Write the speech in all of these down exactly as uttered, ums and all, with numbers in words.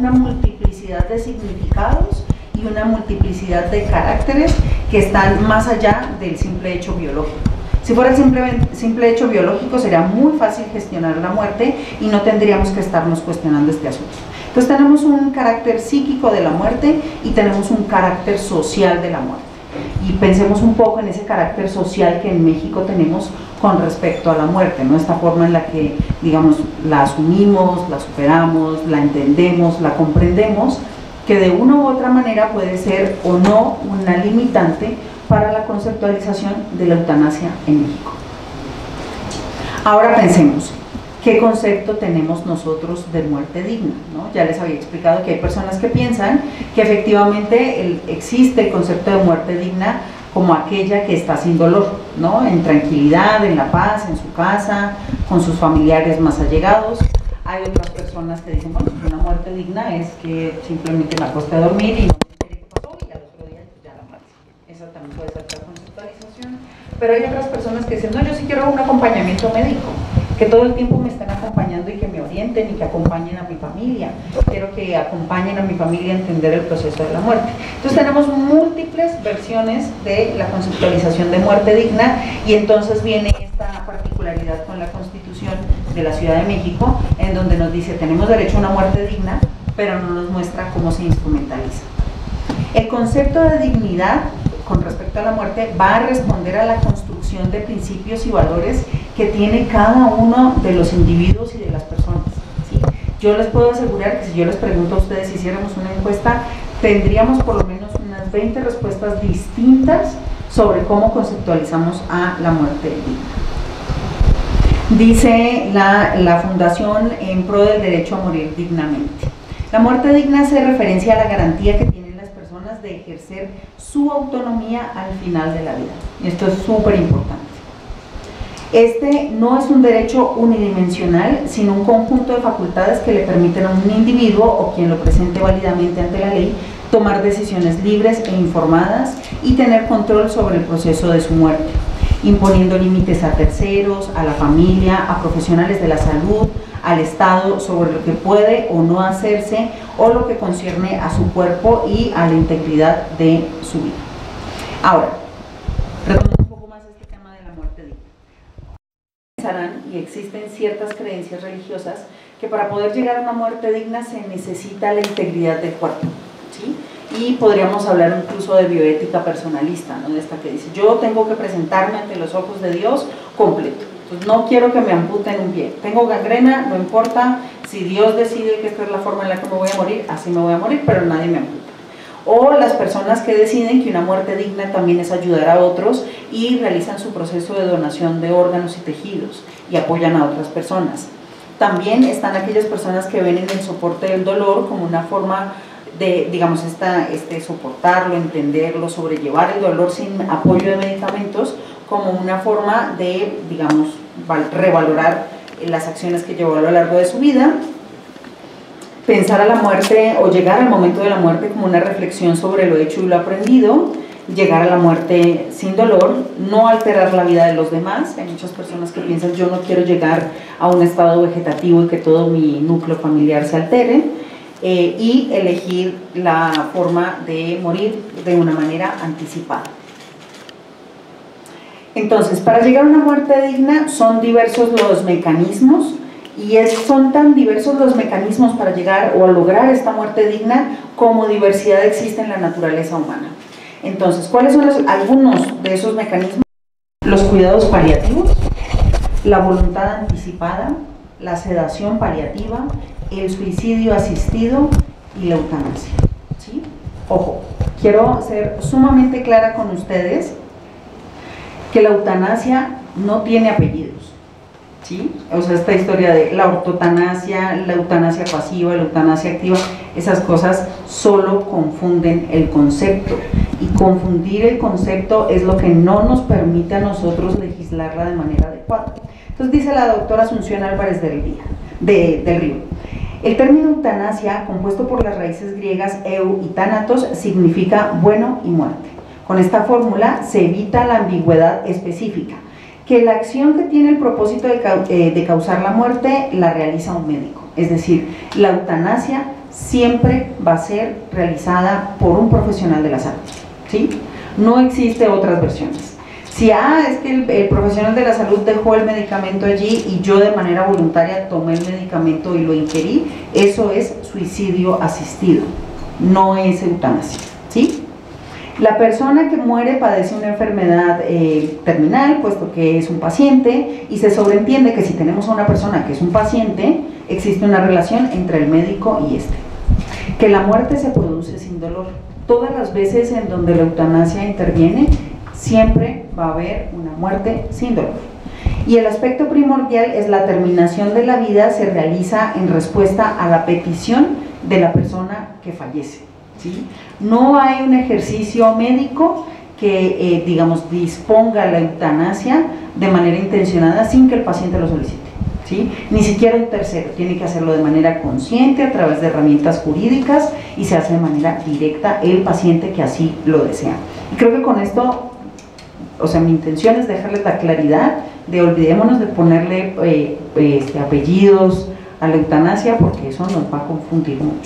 una multiplicidad de significados y una multiplicidad de caracteres que están más allá del simple hecho biológico. Si fuera el simple, simple hecho biológico, sería muy fácil gestionar la muerte y no tendríamos que estarnos cuestionando este asunto. Entonces tenemos un carácter psíquico de la muerte y tenemos un carácter social de la muerte. Y pensemos un poco en ese carácter social que en México tenemos con respecto a la muerte, ¿no? Esta forma en la que, digamos, la asumimos, la superamos, la entendemos, la comprendemos, que de una u otra manera puede ser o no una limitante para la conceptualización de la eutanasia en México. Ahora pensemos, ¿qué concepto tenemos nosotros de muerte digna? ¿no? Ya les había explicado que hay personas que piensan que efectivamente el, existe el concepto de muerte digna como aquella que está sin dolor, ¿no? En tranquilidad, en la paz, en su casa, con sus familiares más allegados. Hay otras personas que dicen, bueno, una muerte digna es que simplemente me acosté a dormir y no me enteré qué pasó y al otro día ya la muerte. Esa también puede ser la conceptualización. Pero hay otras personas que dicen, no, yo sí quiero un acompañamiento médico, que todo el tiempo me estén acompañando y que me orienten y que acompañen a mi familia. Quiero que acompañen a mi familia a entender el proceso de la muerte. Entonces tenemos múltiples versiones de la conceptualización de muerte digna y entonces viene esta particularidad con la Constitución de la Ciudad de México, en donde nos dice tenemos derecho a una muerte digna, pero no nos muestra cómo se instrumentaliza. El concepto de dignidad con respecto a la muerte va a responder a la construcción de principios y valores que tiene cada uno de los individuos y de las personas, ¿sí? Yo les puedo asegurar que si yo les pregunto a ustedes, si hiciéramos una encuesta, tendríamos por lo menos unas veinte respuestas distintas sobre cómo conceptualizamos a la muerte digna. Dice la, la Fundación en pro del derecho a morir dignamente. La muerte digna hace referencia a la garantía que tienen las personas de ejercer su autonomía al final de la vida. Y esto es súper importante. Este no es un derecho unidimensional, sino un conjunto de facultades que le permiten a un individuo o quien lo presente válidamente ante la ley tomar decisiones libres e informadas y tener control sobre el proceso de su muerte, imponiendo límites a terceros, a la familia, a profesionales de la salud, al Estado sobre lo que puede o no hacerse o lo que concierne a su cuerpo y a la integridad de su vida. Ahora, retomando un poco más este tema de la muerte digna. Pensarán, y existen ciertas creencias religiosas, que para poder llegar a una muerte digna se necesita la integridad del cuerpo, ¿sí? Y podríamos hablar incluso de bioética personalista, ¿no? De esta que dice, yo tengo que presentarme ante los ojos de Dios completo. Pues no quiero que me amputen un pie, tengo gangrena, no importa, si Dios decide que esta es la forma en la que me voy a morir, así me voy a morir, pero nadie me amputa. O las personas que deciden que una muerte digna también es ayudar a otros y realizan su proceso de donación de órganos y tejidos y apoyan a otras personas. También están aquellas personas que ven en el soporte del dolor como una forma de, digamos, esta, este, soportarlo, entenderlo, sobrellevar el dolor sin apoyo de medicamentos, como una forma de, digamos, revalorar las acciones que llevó a lo largo de su vida, pensar a la muerte o llegar al momento de la muerte como una reflexión sobre lo hecho y lo aprendido, llegar a la muerte sin dolor, no alterar la vida de los demás. Hay muchas personas que piensan yo no quiero llegar a un estado vegetativo y que todo mi núcleo familiar se altere, eh, y elegir la forma de morir de una manera anticipada. Entonces, para llegar a una muerte digna son diversos los mecanismos y es, son tan diversos los mecanismos para llegar o a lograr esta muerte digna como diversidad existe en la naturaleza humana. Entonces, ¿cuáles son los, algunos de esos mecanismos? Los cuidados paliativos, la voluntad anticipada, la sedación paliativa, el suicidio asistido y la eutanasia, ¿sí? Ojo, quiero ser sumamente clara con ustedes que la eutanasia no tiene apellidos, ¿sí? O sea, esta historia de la ortotanasia, la eutanasia pasiva, la eutanasia activa, esas cosas solo confunden el concepto, y confundir el concepto es lo que no nos permite a nosotros legislarla de manera adecuada. Entonces dice la doctora Asunción Álvarez del, día, de, del Río, el término eutanasia, compuesto por las raíces griegas eu y thanatos, significa bueno y muerte. Con esta fórmula se evita la ambigüedad específica, que la acción que tiene el propósito de, eh, de causar la muerte la realiza un médico. Es decir, la eutanasia siempre va a ser realizada por un profesional de la salud, ¿sí? No existe otras versiones. Si ah, es que el, el profesional de la salud dejó el medicamento allí y yo de manera voluntaria tomé el medicamento y lo ingerí, eso es suicidio asistido, no es eutanasia, ¿sí? La persona que muere padece una enfermedad eh, terminal, puesto que es un paciente, y se sobreentiende que si tenemos a una persona que es un paciente, existe una relación entre el médico y este. Que la muerte se produce sin dolor. Todas las veces en donde la eutanasia interviene, siempre va a haber una muerte sin dolor. Y el aspecto primordial es la terminación de la vida se realiza en respuesta a la petición de la persona que fallece, ¿sí? No hay un ejercicio médico que, eh, digamos, disponga la eutanasia de manera intencionada sin que el paciente lo solicite, ¿sí? Ni siquiera un tercero, tiene que hacerlo de manera consciente a través de herramientas jurídicas y se hace de manera directa el paciente que así lo desea. Y creo que con esto, o sea, mi intención es dejarles la claridad de olvidémonos de ponerle eh, este, apellidos a la eutanasia, porque eso nos va a confundir mucho.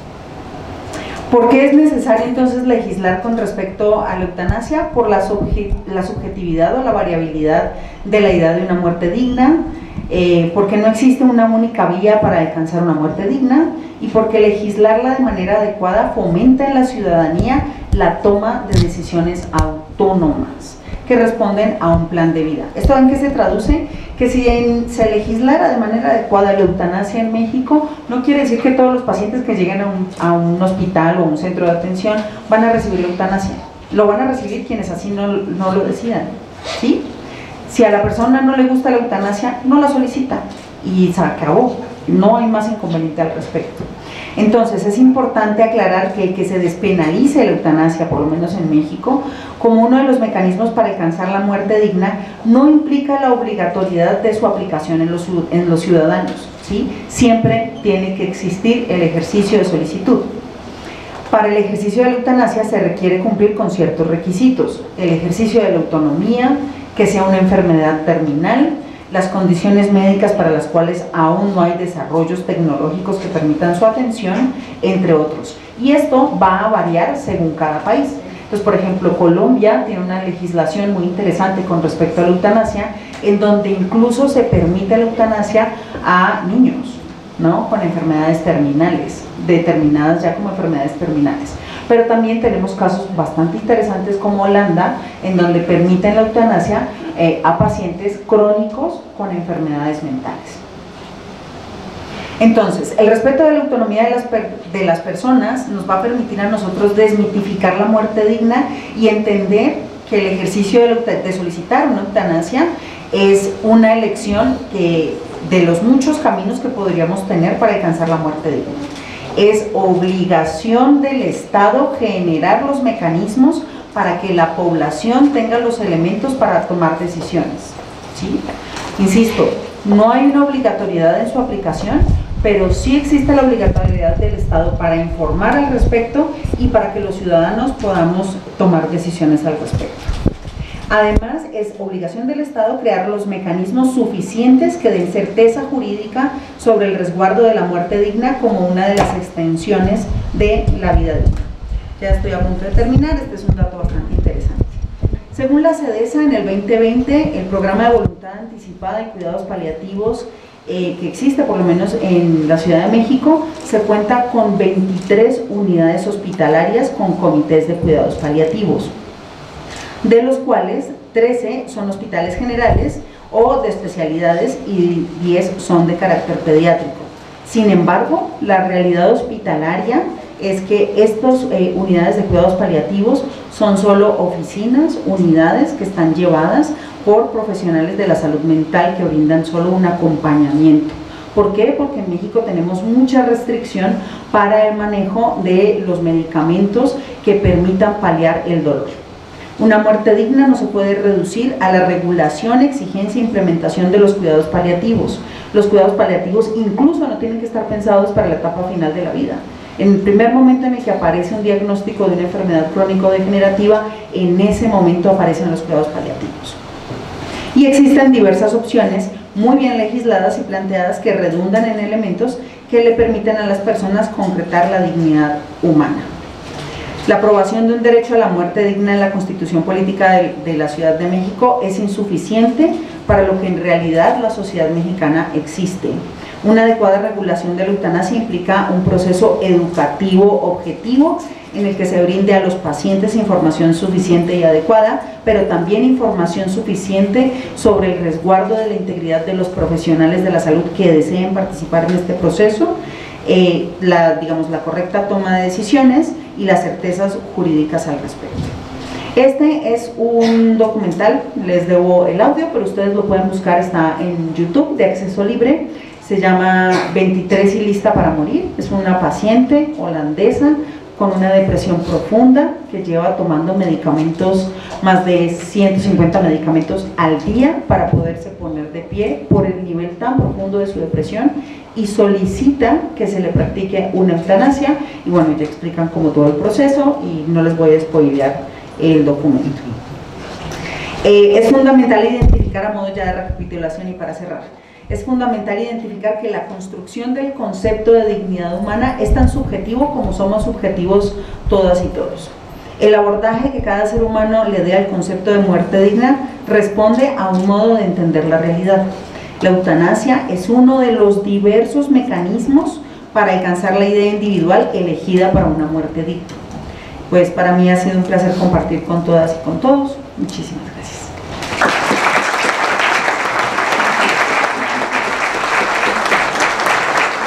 ¿Por qué es necesario entonces legislar con respecto a la eutanasia? Por la, subje la subjetividad o la variabilidad de la idea de una muerte digna, eh, porque no existe una única vía para alcanzar una muerte digna, y porque legislarla de manera adecuada fomenta en la ciudadanía la toma de decisiones autónomas que responden a un plan de vida. ¿Esto en qué se traduce? Que si en, se legislara de manera adecuada la eutanasia en México, no quiere decir que todos los pacientes que lleguen a un, a un hospital o un centro de atención van a recibir la eutanasia. Lo van a recibir quienes así no, no lo decidan, ¿sí? Si a la persona no le gusta la eutanasia, no la solicita y se acabó. No hay más inconveniente al respecto. Entonces es importante aclarar que, que se despenalice la eutanasia, por lo menos en México, como uno de los mecanismos para alcanzar la muerte digna, no implica la obligatoriedad de su aplicación en los, en los ciudadanos, ¿sí? Siempre tiene que existir el ejercicio de solicitud. Para el ejercicio de la eutanasia se requiere cumplir con ciertos requisitos: el ejercicio de la autonomía, que sea una enfermedad terminal, las condiciones médicas para las cuales aún no hay desarrollos tecnológicos que permitan su atención, entre otros. Y esto va a variar según cada país. Entonces, por ejemplo, Colombia tiene una legislación muy interesante con respecto a la eutanasia, en donde incluso se permite la eutanasia a niños, ¿no? Con enfermedades terminales, determinadas ya como enfermedades terminales. Pero también tenemos casos bastante interesantes como Holanda, en donde permiten la eutanasia eh, a pacientes crónicos con enfermedades mentales. Entonces, el respeto de la autonomía de las, de las personas nos va a permitir a nosotros desmitificar la muerte digna y entender que el ejercicio de, la, de solicitar una eutanasia es una elección que, de los muchos caminos que podríamos tener para alcanzar la muerte digna. Es obligación del Estado generar los mecanismos para que la población tenga los elementos para tomar decisiones, ¿sí? Insisto, no hay una obligatoriedad en su aplicación, pero sí existe la obligatoriedad del Estado para informar al respecto y para que los ciudadanos podamos tomar decisiones al respecto. Además, es obligación del Estado crear los mecanismos suficientes que den certeza jurídica sobre el resguardo de la muerte digna como una de las extensiones de la vida digna. Ya estoy a punto de terminar, este es un dato bastante interesante. Según la SEDESA, en el veinte veinte, el programa de voluntad anticipada y cuidados paliativos eh, que existe, por lo menos en la Ciudad de México, se cuenta con veintitrés unidades hospitalarias con comités de cuidados paliativos, de los cuales trece son hospitales generales o de especialidades y diez son de carácter pediátrico. Sin embargo, la realidad hospitalaria es que estas eh, unidades de cuidados paliativos son solo oficinas, unidades que están llevadas por profesionales de la salud mental que brindan solo un acompañamiento. ¿Por qué? Porque en México tenemos mucha restricción para el manejo de los medicamentos que permitan paliar el dolor. Una muerte digna no se puede reducir a la regulación, exigencia e implementación de los cuidados paliativos. Los cuidados paliativos incluso no tienen que estar pensados para la etapa final de la vida. En el primer momento en el que aparece un diagnóstico de una enfermedad crónico-degenerativa, en ese momento aparecen los cuidados paliativos. Y existen diversas opciones muy bien legisladas y planteadas que redundan en elementos que le permiten a las personas concretar la dignidad humana. La aprobación de un derecho a la muerte digna en la Constitución Política de, de la Ciudad de México es insuficiente para lo que en realidad la sociedad mexicana existe. Una adecuada regulación de la eutanasia implica un proceso educativo objetivo en el que se brinde a los pacientes información suficiente y adecuada, pero también información suficiente sobre el resguardo de la integridad de los profesionales de la salud que deseen participar en este proceso, eh, la, digamos, la correcta toma de decisiones y las certezas jurídicas al respecto. Este es un documental, les debo el audio, pero ustedes lo pueden buscar, está en YouTube de acceso libre, se llama veintitrés y lista para morir. Es una paciente holandesa con una depresión profunda que lleva tomando medicamentos, más de ciento cincuenta medicamentos al día para poderse poner de pie por el nivel tan profundo de su depresión, y solicita que se le practique una eutanasia. Y bueno, ya explican como todo el proceso y no les voy a spoilear el documento. Eh, es fundamental identificar, a modo ya de recapitulación y para cerrar, es fundamental identificar que la construcción del concepto de dignidad humana es tan subjetivo como somos subjetivos todas y todos. El abordaje que cada ser humano le dé al concepto de muerte digna responde a un modo de entender la realidad. La eutanasia es uno de los diversos mecanismos para alcanzar la idea individual elegida para una muerte digna. Pues para mí ha sido un placer compartir con todas y con todos. Muchísimas gracias.